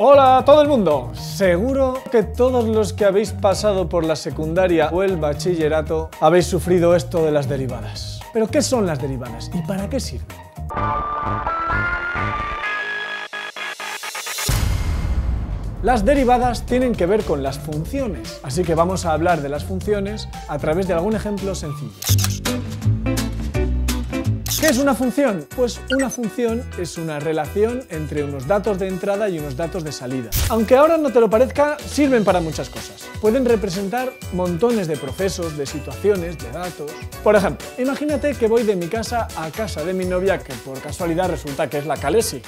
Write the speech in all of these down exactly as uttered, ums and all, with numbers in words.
Hola a todo el mundo. Seguro que todos los que habéis pasado por la secundaria o el bachillerato habéis sufrido esto de las derivadas. ¿Pero qué son las derivadas y para qué sirven? Las derivadas tienen que ver con las funciones, así que vamos a hablar de las funciones a través de algún ejemplo sencillo. ¿Qué es una función? Pues una función es una relación entre unos datos de entrada y unos datos de salida. Aunque ahora no te lo parezca, sirven para muchas cosas. Pueden representar montones de procesos, de situaciones, de datos. Por ejemplo, imagínate que voy de mi casa a casa de mi novia, que por casualidad resulta que es la Calesi.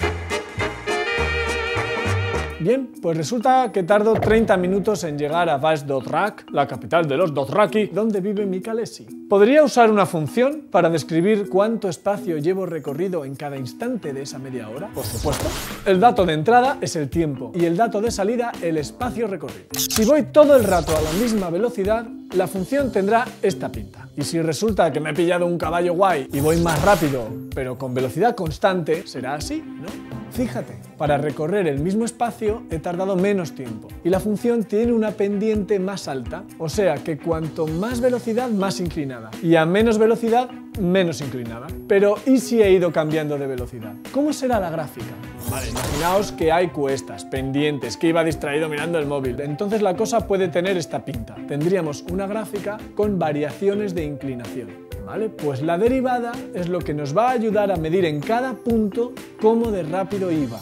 Bien, pues resulta que tardo treinta minutos en llegar a Vash-Dothraki, la capital de los Dothraki, donde vive mi Calesi. ¿Podría usar una función para describir cuánto espacio llevo recorrido en cada instante de esa media hora? Por supuesto. El dato de entrada es el tiempo y el dato de salida el espacio recorrido. Si voy todo el rato a la misma velocidad, la función tendrá esta pinta. Y si resulta que me he pillado un caballo guay y voy más rápido, pero con velocidad constante, será así, ¿no? Fíjate, para recorrer el mismo espacio he tardado menos tiempo y la función tiene una pendiente más alta, o sea que cuanto más velocidad, más inclinada, y a menos velocidad, menos inclinada. Pero ¿y si he ido cambiando de velocidad? ¿Cómo será la gráfica? Vale, imaginaos que hay cuestas, pendientes, que iba distraído mirando el móvil. Entonces la cosa puede tener esta pinta. Tendríamos una gráfica con variaciones de inclinación. ¿Vale? Pues la derivada es lo que nos va a ayudar a medir en cada punto cómo de rápido iba.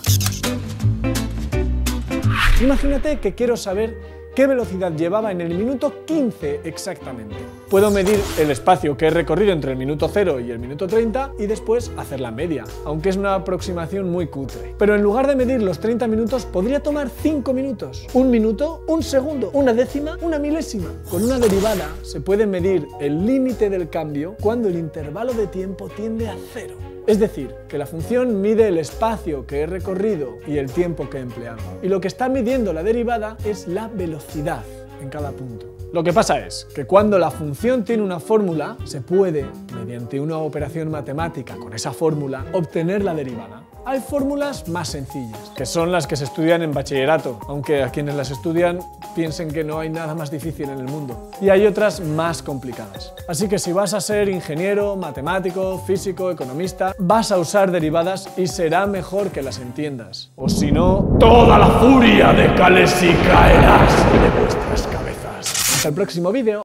Imagínate que quiero saber qué velocidad llevaba en el minuto quince exactamente. Puedo medir el espacio que he recorrido entre el minuto cero y el minuto treinta y después hacer la media, aunque es una aproximación muy cutre. Pero en lugar de medir los treinta minutos, podría tomar cinco minutos, un minuto, un segundo, una décima, una milésima. Con una derivada se puede medir el límite del cambio cuando el intervalo de tiempo tiende a cero. Es decir, que la función mide el espacio que he recorrido y el tiempo que he empleado. Y lo que está midiendo la derivada es la velocidad en cada punto. Lo que pasa es que cuando la función tiene una fórmula, se puede, mediante una operación matemática con esa fórmula, obtener la derivada. Hay fórmulas más sencillas, que son las que se estudian en bachillerato, aunque a quienes las estudian piensen que no hay nada más difícil en el mundo. Y hay otras más complicadas. Así que si vas a ser ingeniero, matemático, físico, economista, vas a usar derivadas y será mejor que las entiendas. O si no, toda la furia de Calesi caerá sobre vuestras cabezas. Hasta el próximo vídeo.